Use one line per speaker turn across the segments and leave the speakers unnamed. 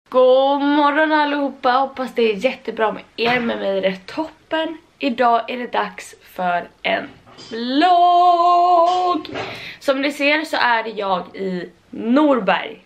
God morgon allihopa, hoppas det är jättebra med er. Med mig är det toppen. Idag är det dags för en vlogg. Som ni ser så är det jag i Norberg.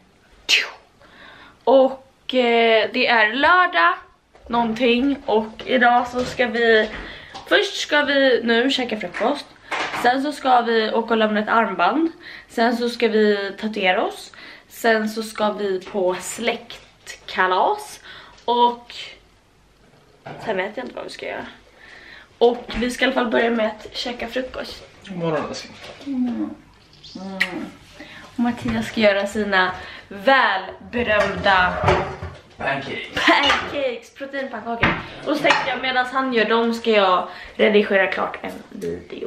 Och det är lördag någonting. Och idag så ska vi, först ska vi nu käka frukost. Sen så ska vi åka och lämna ett armband. Sen så ska vi tatuera oss. Sen så ska vi på släktkalas. Och sen vet jag inte vad vi ska göra. Och vi ska i alla fall börja med att käka frukost.
God morgon älskling.
Och Mattias ska göra sina välberömda pancakes, proteinpannkakor. Och så tänkte jag, medan han gör dem ska jag redigera klart en video.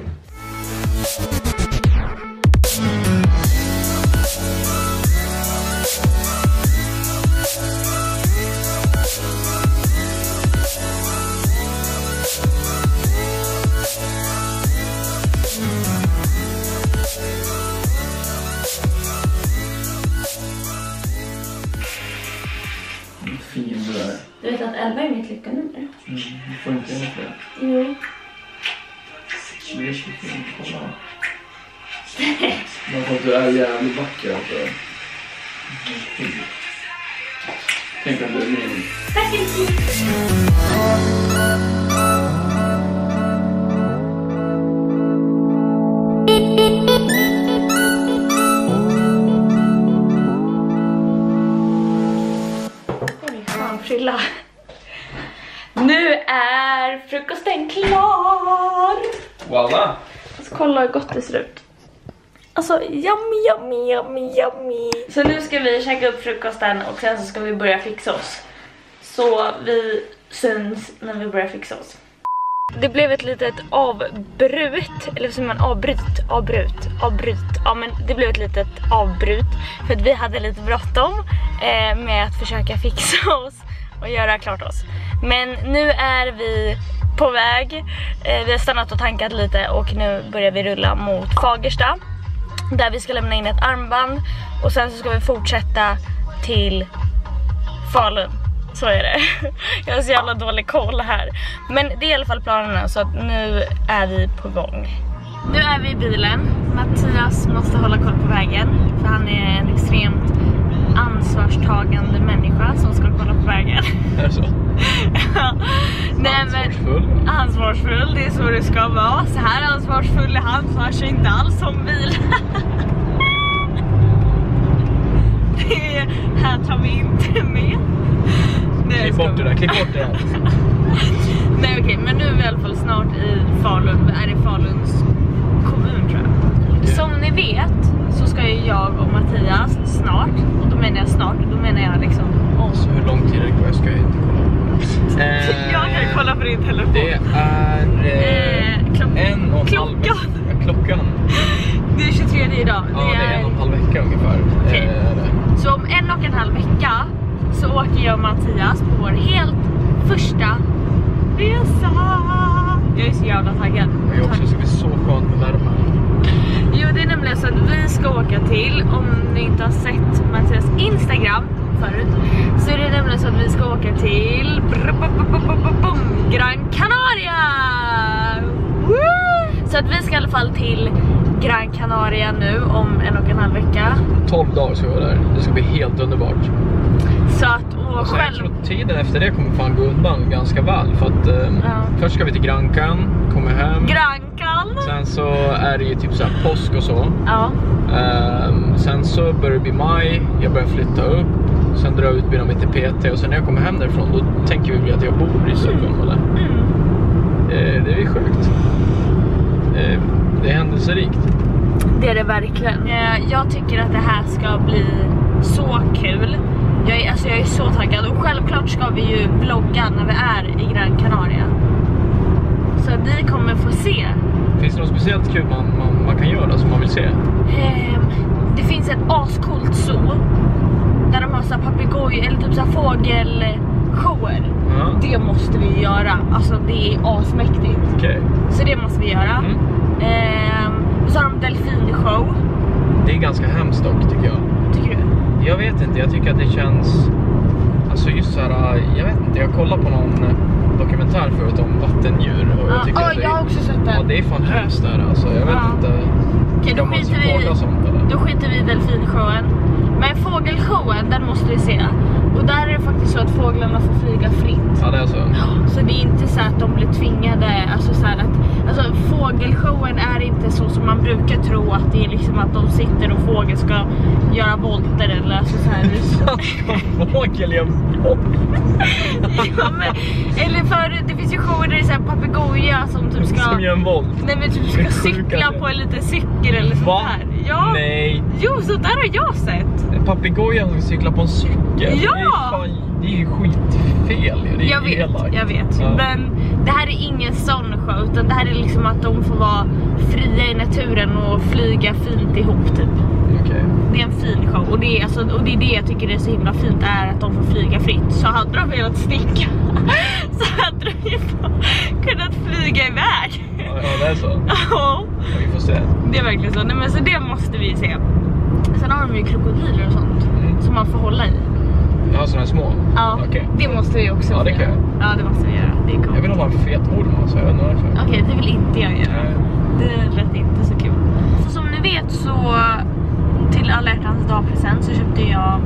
Fin du är.
Du vet att 11 är mitt lyckonummer.
Du får inte in fler.
Jo.
Det är så fint, kolla. Man får att du är jävligt vacker alltså. Tänk att du är min.
Tack älskling. Frilla. Nu är frukosten klar.
Voila.
Så kolla hur gott det ser ut. Alltså yummy. Så nu ska vi käka upp frukosten och sen så ska vi börja fixa oss. Så vi syns när vi börjar fixa oss. Det blev ett litet avbrut, eller som man avbryt. Ja, men det blev ett litet avbrut för att vi hade lite bråttom med att försöka fixa oss och göra klart oss. Men nu är vi på väg. Vi har stannat och tankat lite och nu börjar vi rulla mot Fagersta där vi ska lämna in ett armband och sen så ska vi fortsätta till Falun. Så är det. Jag har så jävla dålig koll här. Men det är i alla fall planerna, så att nu är vi på gång. Nu är vi i bilen. Mattias måste hålla koll på vägen, för han är en extremt ansvarstagande människa som ska kolla på vägen.
Är det så?
Ja. Nej, men ansvarsfull, det är så det ska vara. Så här ansvarsfull är han, för han kör inte alls som bil. Det här tar vi inte med.
Klipp bort det där, klipp bort det.
Nej okej, men nu är vi i alla fall snart i Falun. Är det Faluns kommun tror jag. Okay. Som ni vet så ska ju jag och Mattias snart, och då menar jag snart, då menar jag liksom om.
Så hur lång tid är det kvar? Jag ska ju inte kolla.
Jag kan kolla på din telefon.
Det är klockan.
Det är 23 idag.
Ja, det är 1,5 vecka ungefär.
Okay. Så om 1,5 vecka så åker jag och Mattias på vår helt första resa. Jag är så jävla taggad.
Jag också, det ska bli så skönt med värme.
Jo, det är nämligen så att vi ska åka till, om ni inte har sett Mattias Instagram förut, så är det nämligen så att vi ska åka till Gran Canaria. Så att vi ska i alla fall till Gran Canaria nu om 1,5 vecka. 12
dagar ska vi vara där. Det ska bli helt underbart.
Så att och
själv... Jag tror tiden efter det kommer fan gå undan ganska väl. För att först ska vi till Grankan, kommer hem.
Grankan!
Sen så är det ju typ så här påsk och så.
Ja.
Sen så börjar det bli maj. Jag börjar flytta upp. Sen drar jag utbilda mig till PT. Och sen när jag kommer hem därifrån, då tänker vi att jag bor i Stockholm eller? Det är ju sjukt. Det är händelserikt.
Det är det verkligen. Jag tycker att det här ska bli så kul. Jag är så taggad. Och självklart ska vi ju vlogga när vi är i Gran Canaria. Så ni kommer få se.
Finns det något speciellt kul man kan göra som man vill se?
Det finns ett ascoolt zoo. Där de har så här papegoj eller typ så här fågelshower. Det måste vi göra. Alltså det är asmäktigt.
Okay.
Så det måste vi göra. Så har de delfinshow.
Det är ganska hemskt dock tycker jag.
Tycker du?
Jag vet inte, jag tycker att det känns... kollat på någon dokumentär förut om vattendjur. Och jag tycker att
jag har också sett det.
Ja, det är fan häst där alltså. Jag vet inte.
Okej, då skiter vi i delfinshowen. Men fågelshowen, den måste vi se. Och där är det faktiskt så att fåglarna får flyga fritt.
Ja, det är så.
Så det är inte så att de blir tvingade. Alltså, så här att, alltså fågelshowen är inte så som man brukar tro. Att det är liksom att de sitter och fågel ska göra volter eller alltså så här.
Fågel gör
Ja, men, eller för det finns ju shower där det är så här papegoja som typ ska...
Som gör en volt.
Nej, men typ ska cykla på en liten cykel eller sånt där. Ja.
Nej.
Jo, så där har jag sett.
En papegoja som cyklar på en cykel.
Ja!
Det är ju skitfel. Det är
jag vet.
Ja.
Men det här är ingen sån show, utan det här är liksom att de får vara fria i naturen och flyga fint ihop typ.
Okay.
Det är en fin show och det är, alltså, och det är det jag tycker är så himla fint är att de får flyga fritt. Så hade de velat sticka så hade de ju kunnat flyga iväg.
Ja, det är så.
Ja.
Vi får se.
Det är verkligen så. Nej, men så det måste vi se. Sen har de ju krokodiler och sånt som man får hålla i.
Ja, sådana små?
Ja,
okay.
Det måste vi också
göra.
Det kan jag. Ja, det måste vi göra. Det är coolt.
Jag vill ha en fetorm, så jag vet inte varför.
Okej, det vill inte jag göra. Det lät inte så kul. Så som ni vet så till alla hjärtans dagpresent så köpte jag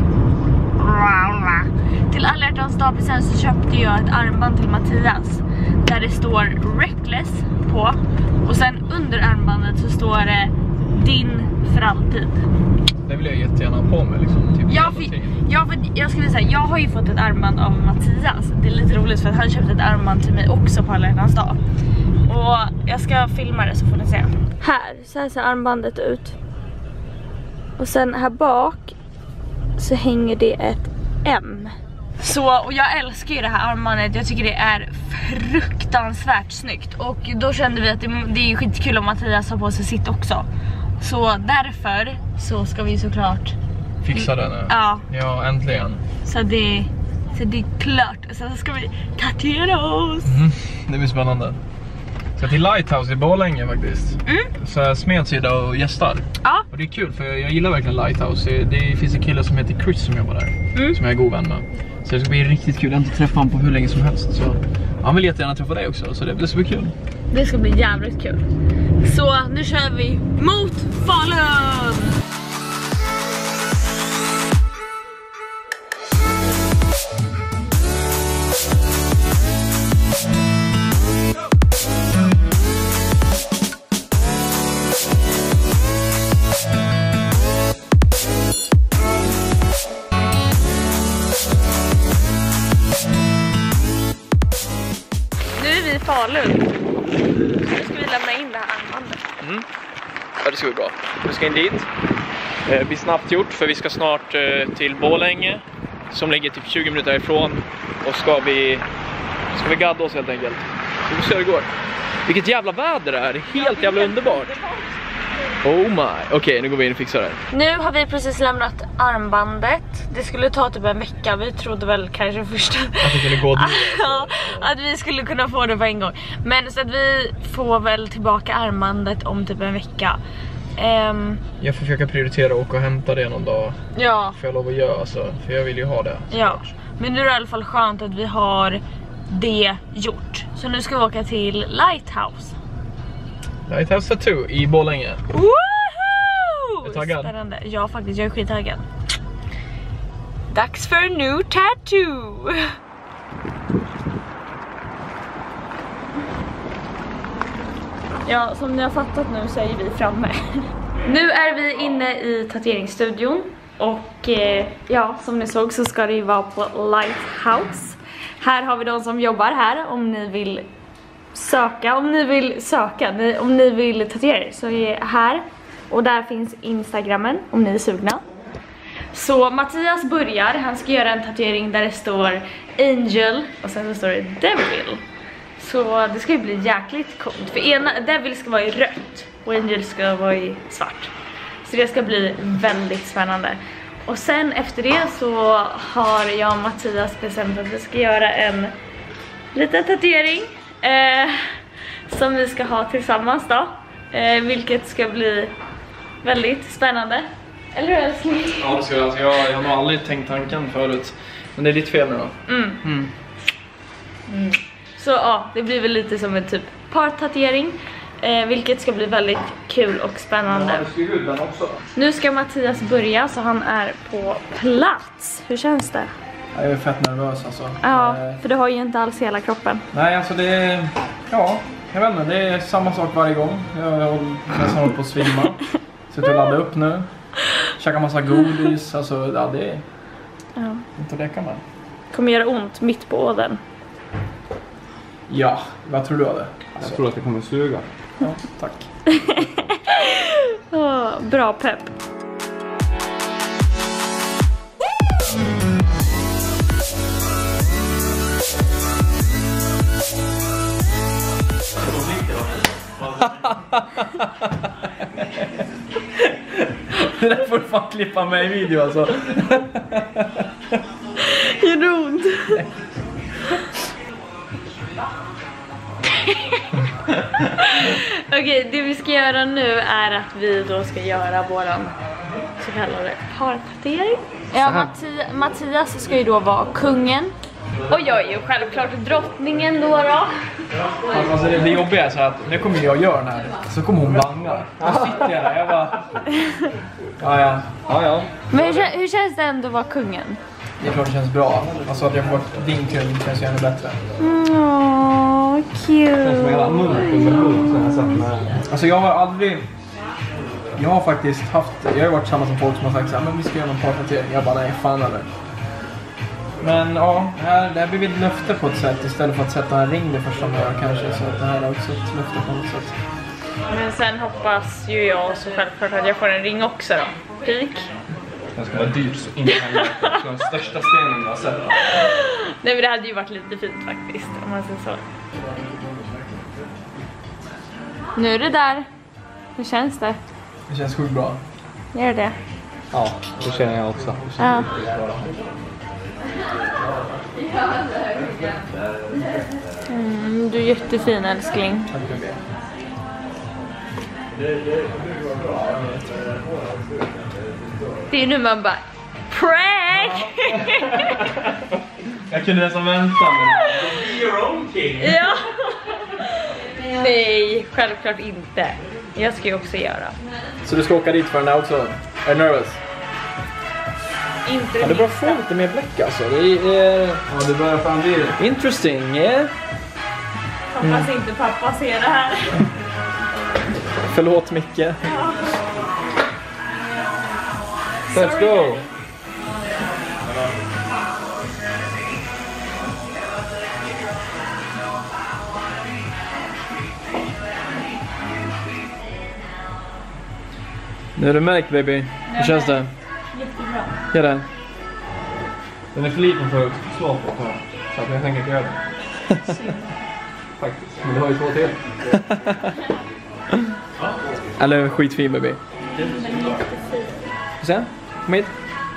ett armband till Mattias där det står Reckless på och sen under armbandet så står det din för alltid. Det vill jag jättegärna ha på mig liksom, typ jag skulle säga, jag har ju fått ett armband av Mattias. Det är lite roligt för att han köpte ett armband till mig också på alla hjärtans dag. Och jag ska filma det så får ni se. Så här ser armbandet ut. Och sen här bak så hänger det ett M. Så, och jag älskar ju det här armbandet. Jag tycker det är fruktansvärt snyggt. Och då kände vi att det är skitkul om Mattias har på sig sitt också. Så därför så ska vi såklart
fixa det nu. Ja, äntligen. Så det är klart. Och sen så ska vi tatuera oss. Det blir spännande. Så till Lighthouse i Borlänge faktiskt. Så här smedsida och gästar. Ja. Och det är kul för jag gillar verkligen Lighthouse. Det finns en kille som heter Chris som jobbar där. Som jag är god vän med. Så det ska bli riktigt kul. Jag har inte träffat honom på hur länge som helst. Så han vill jättegärna träffa dig också. Så det blir så mycket kul. Det ska bli jävligt kul. Så nu kör vi mot Falun! Falun. Nu ska vi lämna in det här armbandet. Ja, det ska bli bra. Vi ska in dit. Det blir snabbt gjort för vi ska snart till Borlänge som ligger typ 20 minuter ifrån och ska vi gadda oss helt enkelt. Så vi får se hur det går. Vilket jävla väder det är. Det är helt jävla underbart. Oh my. Okej, nu går vi in och fixar det. Nu har vi precis lämnat armbandet. Det skulle ta typ en vecka. Vi trodde väl kanske först att det skulle gå att vi skulle kunna få det på en gång. Men så att vi får väl tillbaka armbandet om typ en vecka. Jag får försöka prioritera och åka och hämta det någon dag. Ja. Får jag lov att göra så. För jag vill ju ha det. Ja. Men nu är det i alla fall skönt att vi har det gjort. Så nu ska vi åka till Lighthouse. Lighthouse Tattoo i Borlänge. Woho! Är du taggad? Spännande. Ja, faktiskt. Jag är skittaggad. Dags för en new tattoo! Ja, som ni har fattat nu så är vi framme. Nu är vi inne i tatueringsstudion. Och ja, som ni såg så ska det ju vara på Lighthouse. Här har vi de som jobbar här om ni vill söka, om ni vill tatuera er så är här. Och där finns Instagrammen om ni är sugna. Så Mattias börjar, han ska göra en tatuering där det står Angel och sen så står det Devil. Så det ska ju bli jäkligt coolt. För ena Devil ska vara i rött och Angel ska vara i svart. Så det ska bli väldigt spännande. Och sen efter det så har jag och Mattias bestämt att vi ska göra en liten tatuering som vi ska ha tillsammans då. Vilket ska bli väldigt spännande. Eller hur älskling? Ja, det ska jag. Jag har nog aldrig tänkt tanken förut. Men det är lite fel nu då.
Så ja, det blir väl lite som en typ partatuering. Vilket ska bli väldigt kul och spännande. Nu ska Mattias börja, så han är på plats. Hur känns det?
Jag är fett nervös alltså.
Ja, för du har ju inte alls hela kroppen.
Nej, alltså det är... Ja, jag vet inte. Det är samma sak varje gång. Jag nästan håller på att svimma. Sitter och laddar upp nu. Käkar massa godis. Alltså, ja, det är...
Ja.
Inte att leka med.
Kommer göra ont mitt på ådern.
Ja, vad tror du av det?
Jag tror att det kommer suga.
Ja, tack.
Bra pepp.
Det där får du fan klippa med i video alltså.
Gör det ont? Okej, det vi ska göra nu är att vi då ska göra våran så kallade partatuering. Ja, Mattias ska ju då vara kungen. Och jag är ju självklart drottningen då.
Alltså det jobbiga är så att nu kommer jag göra den här, så kommer hon banga. Då sitter jag där, jag bara... Ja.
Men hur känns det ändå att vara kungen?
Det är klart det känns bra. Alltså att jag får vara din kung känns ju ännu bättre.
Åh, cute.
Alltså jag har aldrig... Jag har faktiskt haft... Jag har varit tillsammans med folk som har sagt såhär, men vi ska göra någon partatuering. Jag bara, nej fan eller. Men ja, det här blir ett löfte på ett sätt istället för att sätta en ring det första man gör kanske. Så att det här är också ett löfte på något sätt.
Men sen hoppas ju jag så självklart att jag får en ring också då. Pik.
Den ska vara dyr så in i helvete. Den största stenen jag har sett.
Nej, men det hade ju varit lite fint faktiskt om man säger så. Nu är det där. Hur känns det?
Det känns sjukt bra.
Gör det?
Ja, det känner jag också.
Ja. Du är jättefin, älskling. Det är nu man bara prank!
Jag kunde nästan vänta med your own king.
Ja. Nej, självklart inte. Jag ska ju också göra.
Så du ska åka dit för den här också? Är du nervös?
Inte
det börjar få lite mer bläck alltså. Det är...
Ja, det börjar fan bli
interesting, yeah.
Hoppas inte pappa ser det här.
Förlåt Micke.
Ja.
Let's go!
Nu är det märkt baby. Hur känns det?
Jättebra.
Gör det.
Den är för liten för att slå på här. Så att jag tänker inte göra det. Faktiskt. Men du har ju 2 till.
Eller skitfin baby. Se, kom hit.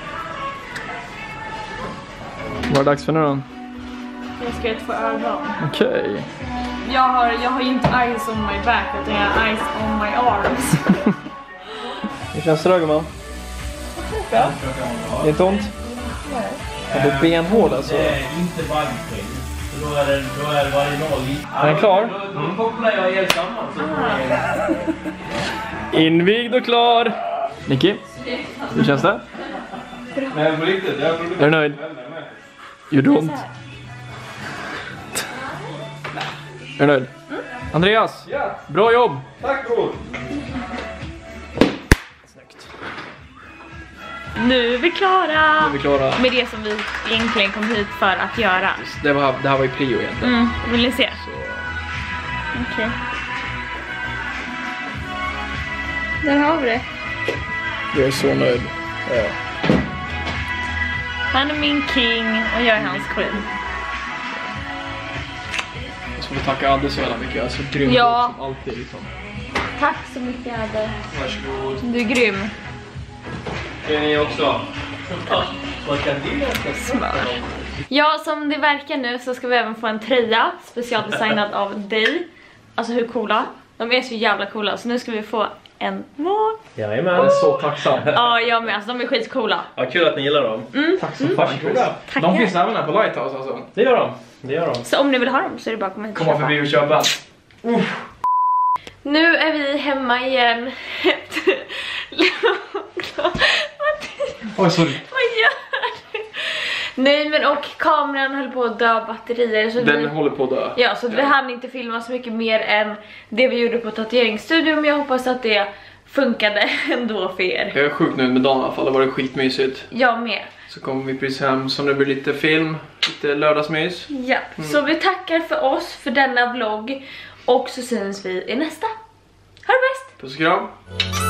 Vad är det dags för nu då?
Jag ska ett få ögon.
Okej.
Jag har ju inte eyes on my back utan jag har eyes on my arms.
Hur känns det då gumman?
Bra.
Det är inte ont? Ja, du är benhård alltså.
Det är inte bagskinn. Då är det varje dag.
Är den klar?
Då kopplar jag er samman.
Invigd och klar! Nicky, hur känns det?
Men på riktigt, jag trodde...
Är du nöjd? Gjorde det ont? Är du nöjd? Andreas,
Ja,
bra jobb!
tack bror!
Snyggt.
Nu är vi klara.
Nu är vi klara.
Med det som vi egentligen kom hit för att göra.
Det här var ju prio egentligen.
Vill ni se? Okej. Där har vi det.
Jag är så nöjd. Ja.
Han är min king och jag är hans queen.
Jag ska få tacka Adde så jävla mycket. Jag är så grym.
Ja.
Som alltid liksom.
Tack så mycket, Adde.
Varsågod.
Du är grym.
Det är ni också.
Smör. Ja, som det verkar nu så ska vi även få en tröja specialdesignad av dig. Alltså hur coola? De är så jävla coola, så nu ska vi få en var.
Jajamän.
Jag är så tacksam.
Ja, jag med. Alltså, de är skitcoola.
Ja, kul att ni gillar dem.
Tack så fan.
Tackar.
De finns även här på Lighthouse alltså.
Det gör de. Det gör de.
Så om ni vill ha dem så är det bara att komma hit och
Komma
köpa.
förbi och köpa.
Nu är vi hemma igen.
Oj, sorry.
Vad gör du? Nej men och kameran höll på att dö batterier så
Den håller på att dö.
ja, så vi hann inte filma så mycket mer än det vi gjorde på tatueringsstudion. Men jag hoppas att det funkade ändå för er.
Jag är sjukt nöjd med dagen i alla fall, det var skitmysigt.
Jag med.
Så kommer vi precis hem, så nu blir lite film, lite lördagsmys.
Ja, så vi tackar för oss för denna vlogg. Och så syns vi i nästa. Ha det bäst!
Puss och kram.